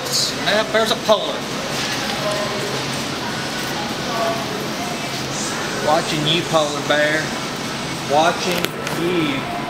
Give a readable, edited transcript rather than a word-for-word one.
else? Yep, there's a polar. Watching you, polar bear. Watching you.